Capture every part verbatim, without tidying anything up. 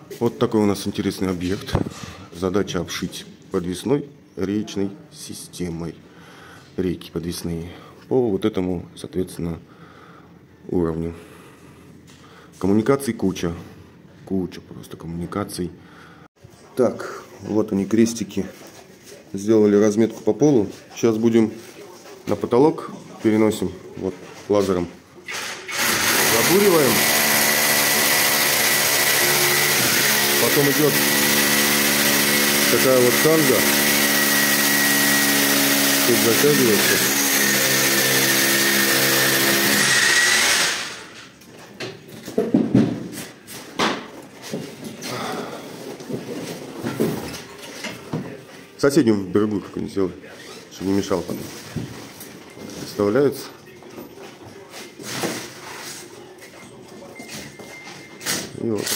Вот такой у нас интересный объект. Задача обшить подвесной реечной системой. Рейки подвесные. По вот этому, соответственно, уровню. Коммуникаций куча. Куча просто коммуникаций. Так, вот они крестики. Сделали разметку по полу. Сейчас будем на потолок переносим. Вот лазером. Забуриваем. Потом идет такая вот штанга. Тут затягивается. Соседним в берегу какой-нибудь сделай, чтобы не мешал потом. Вставляется. И вот.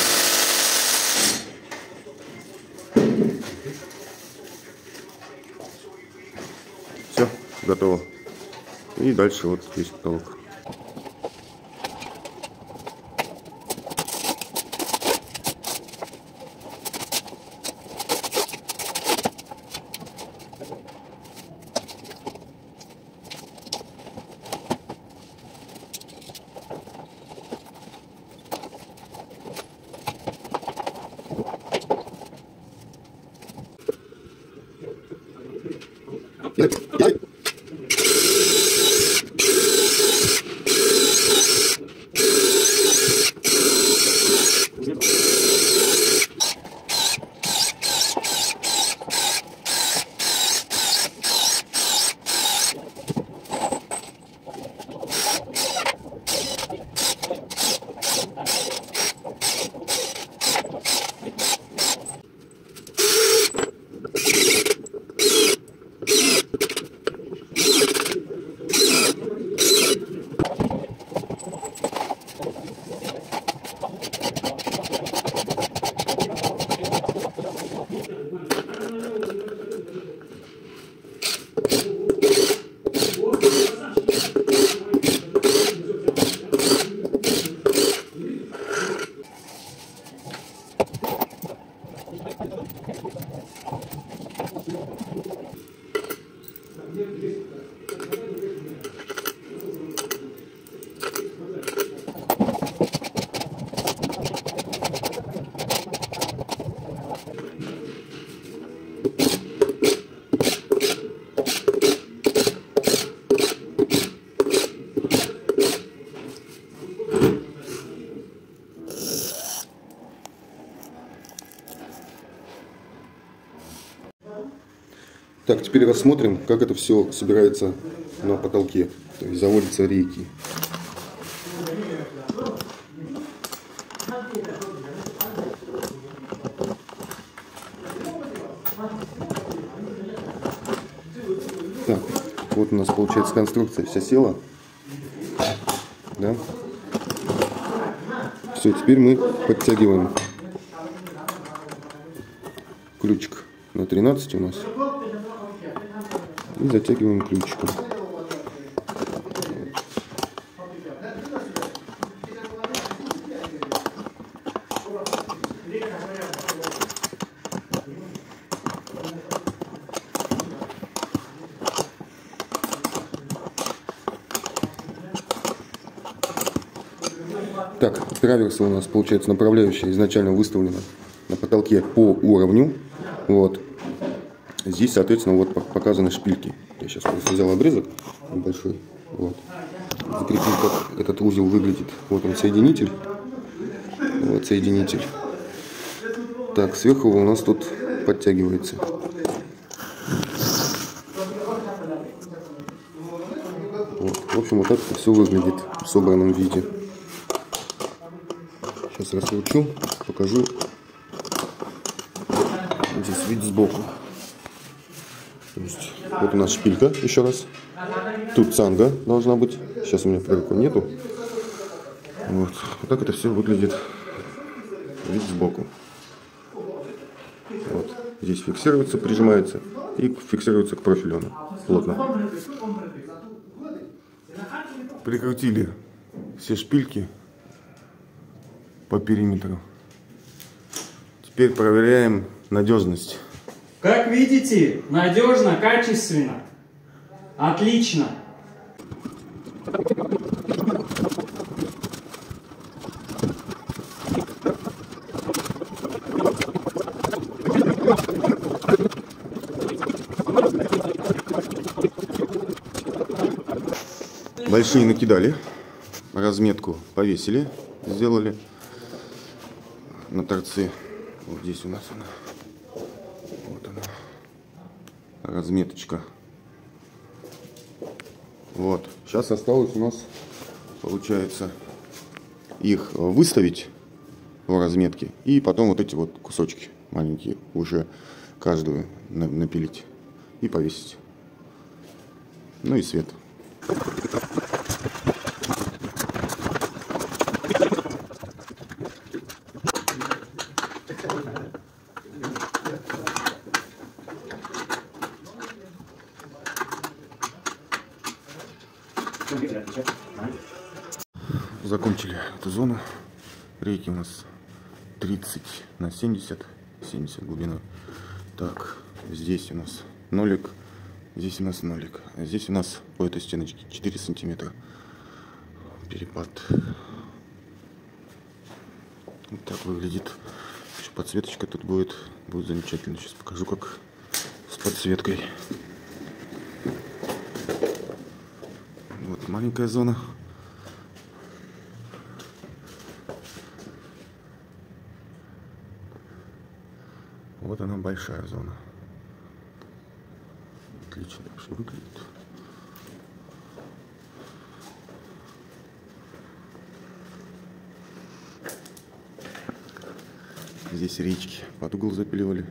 Все, готово. И дальше вот здесь потолок. Так, теперь рассмотрим, как это все собирается на потолке, то есть заводятся рейки. Так, вот у нас получается конструкция вся села. Да? Все, теперь мы подтягиваем ключик на тринадцать у нас. И затягиваем ключиком. Так, траверса у нас получается направляющая изначально выставлена на потолке по уровню. Вот. Здесь, соответственно, вот показаны шпильки. Я сейчас просто взял обрезок небольшой. Вот. Закрепил, как этот узел выглядит. Вот он, соединитель. Вот соединитель. Так, сверху у нас тут подтягивается. Вот. В общем, вот так это все выглядит в собранном виде. Сейчас раскручу, покажу. Здесь вид сбоку. То есть, вот у нас шпилька, еще раз. Тут цанга должна быть. Сейчас у меня под рукой нету. Вот. Вот так это все выглядит. Вид сбоку. Вот. Здесь фиксируется, прижимается и фиксируется к профилю. Плотно. Прикрутили все шпильки по периметру. Теперь проверяем надежность. Как видите, надежно, качественно. Отлично. Большие накидали, разметку повесили, сделали на торце. Вот здесь у нас она, вот она, разметочка. Вот, сейчас осталось у нас, получается, их выставить в разметке и потом вот эти вот кусочки маленькие уже каждую напилить и повесить. Ну и свет. Закончили эту зону. Рейки у нас тридцать на семьдесят, семьдесят глубиной. Так, здесь у нас нолик, здесь у нас нолик. А здесь у нас по этой стеночке четыре сантиметра перепад. Вот так выглядит. Еще подсветочка тут будет. Будет замечательно. Сейчас покажу, как с подсветкой. Вот маленькая зона. Вот она, большая зона. Отлично вообще выглядит. Здесь речки под угол запиливали.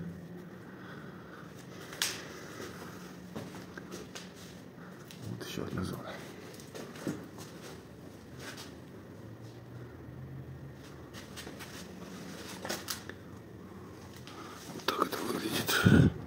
Вот еще одна зона. Вот так это выглядит.